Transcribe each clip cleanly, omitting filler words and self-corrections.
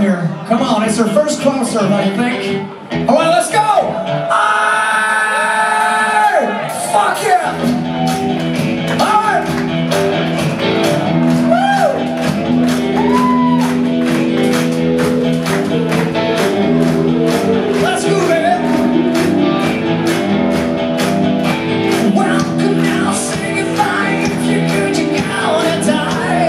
here. Come on, it's her first crowd serve, I think. All right, let's go! Aye! Fuck yeah! All right! Woo! Let's go, baby! Welcome now, sing it fine. If you're good, you're gonna die.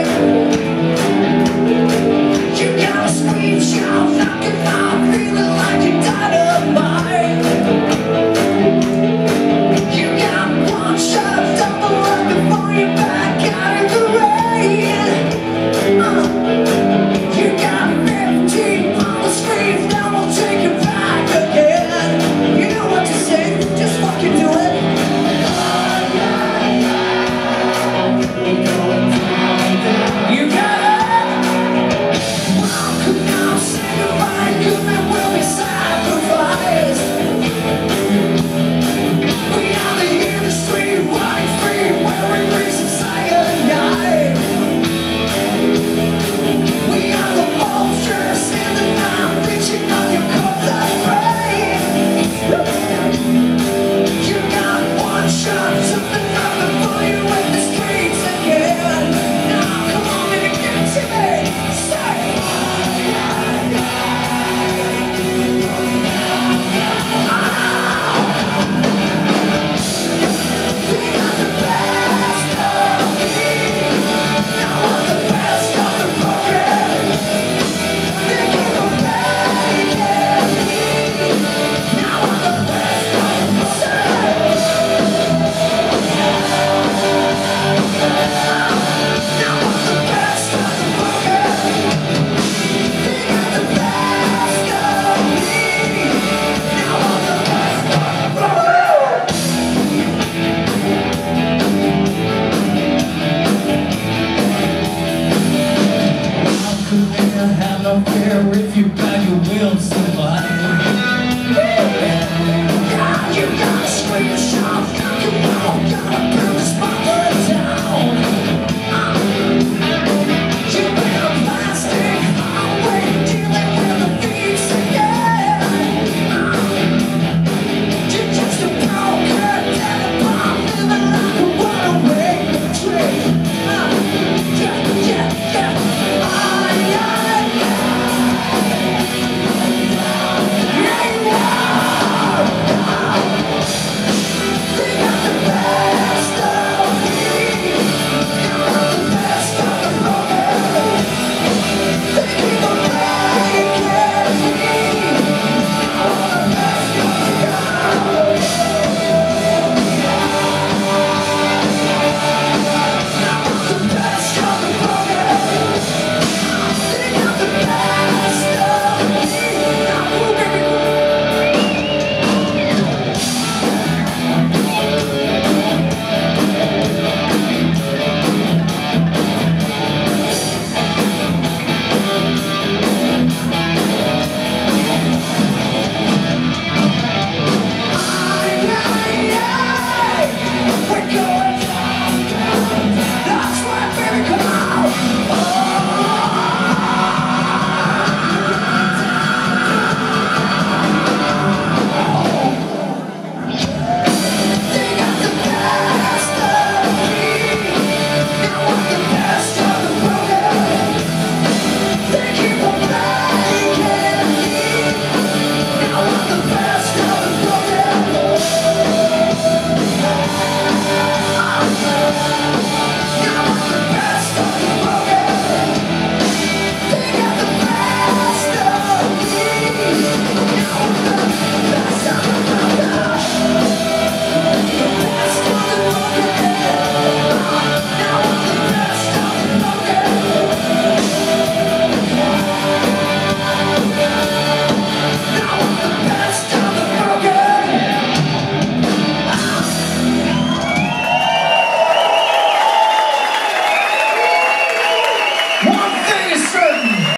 You gotta scream, shout, knock it out, feeling like you died of mine. You got one shot, double up before you back out in the rain. You got 15 on the screen, now we'll take it back again. You know what to say, just fucking do it. You got it! Welcome now, say goodbye, human will be sacrificed. We are the industry, running free, wearing reason cyanide. We are the vultures in the night, reaching on your cold and brain. You got one shot, something nothing for you in the streets again. Now come on and give it to me. Say, we got the best of me. Now I'm the best of the broken. They keep on making me. Now I'm the best of the broken. Now I'm the best of the broken. They got the best of me. Now I'm the best of the broken. How could they have no fear if you got your will survive? God, you gotta scream and shout, knock it out, gotta build this mother down. You've been a plastic highway, dealing with the thieves again. You're just a broken dead bomb, living like a runaway train. Yeah, yeah, yeah.